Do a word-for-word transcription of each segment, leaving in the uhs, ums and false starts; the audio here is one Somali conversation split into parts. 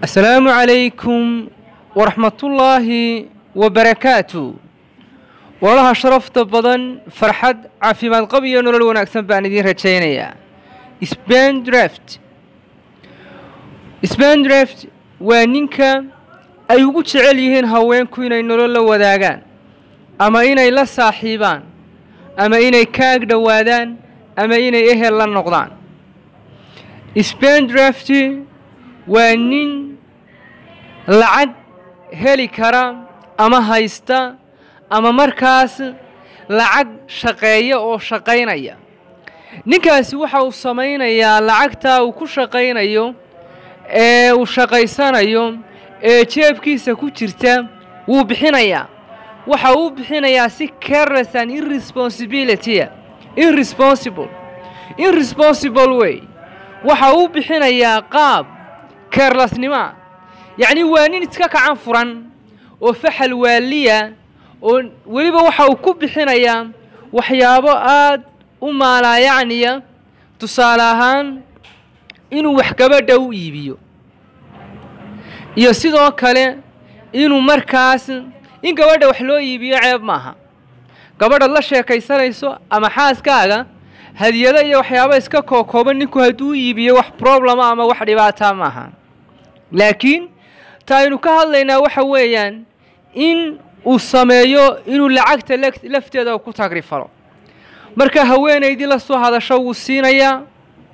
السلام عليكم ورحمة الله وبركاته. والله شرفت بدن فرحد عافيماد قبيا نولل wanaagsan baan idin rajaynayaa. Spindrift Spindrift waa ninka ay ugu jecel yihiin haweenku inay nolol la wadaagaan ama inay la saaxiibaan ama inay kaag dhawaadaan ama inay ehel la noqdaan. Spindrift waa nin lacag heli kara ama haysta ama markaas lacag shaqeeya oo shaqeynaya. ninkaasi waxa uu sameeynaya lacagta uu ku shaqeynayo ee uu shaqeysanayo ee jeebkiisa ku jirta wuu bixinaya. waxa uu bixinaya si careless and irresponsibility irresponsible irresponsible way. waxa uu bixinaya qaab carelessnimo, يعني وانين iska kacan furan oo faxal waaliya oo waliba waxa uu ku bixinaya waxyaabo aad u maalayacniya. tusaale ahaan inuu wax gabadha u iibiyo iyo sidoo kale inuu markaas in gabadha wax loo iibiyo ceeb maaha. gabadha la sheekaysanayso ama xaaskaaga hadiyada iyo waxyaabo iska kookooban ninku haduu iibiyo wax problem ama wax dhibaato maaha. laakiin taaynu ka hadlaynaa waxa weeyaan in uu sameeyo inuu lacagta lafteeda ku tagrifalo. marka haweenaydii la soo hadasho wuu siinaya,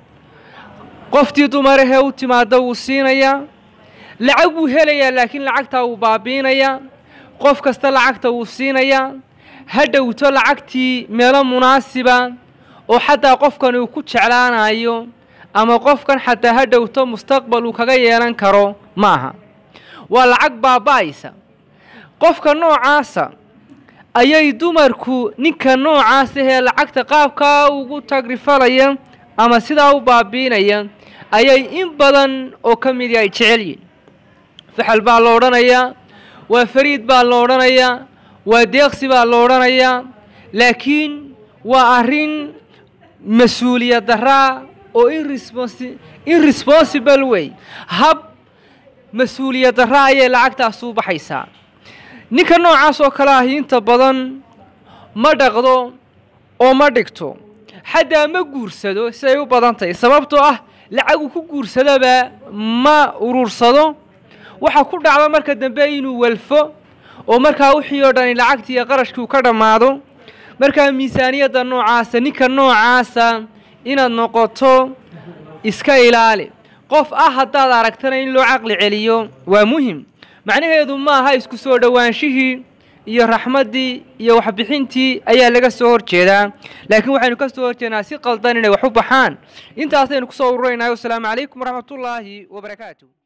qoftii dumar ah u timaado wuu siinaya, lacag wuu helayaa laakiin lacagta uu baabiinaya. qof kasta lacagta wuu siinaya, hadhowto lacagtii meelo munaasiba oo xataa qofkan uu ku jeclaanayo ama qofkan xataa hadhowto mustaqbal uu kaga yeelan karo maaha. waa lacag baabaaysa. qofka noocaasa ayay dumarku ninka noocaas ah lacagta qaabka ugu tagrifalaya ama sida u baabiinaya ayay in badan oo kamid ay jecel yihiin. faxal baa loo oranayaa, waa fariid baa loo oranayaa, waa deeqsi baa loo oranayaa, laakiin waa arrin mas'uuliyad darra oo irresponsible irresponsible way. hab mas'uuliyad darra ay lacagtaas u baxaysaa. ninka noocaas oo kala ah inta badan ma dhaqdo oo ma dhigto xataa ma guursado si ay u badan tahay, sababtoo ah lacag uu ku guursadaba ma urursado. waxa ku dhacda marka dambe inuu walfo oo markaa wixii oo dhan lacagtii iyo qarashkii ka dhamaado. marka miisaaniyada noocaas ninka noocaasa inaad noqoto iska ilaali. qof ah hadaad aragtana in loo caqli celiyo waa muhiim. macnaheedu ma aha isku soo dhawaanshihii iyo raxmadii iyo wax bixintii ayaa laga soo horjeedaa, laakiin waxaynu ka soo horjeednaa si qaldan inay wax u baxaan. intaasaynu ku soo ururaynaay. Assalaamu calaykum waraxmatullaahi wabarakaatuh.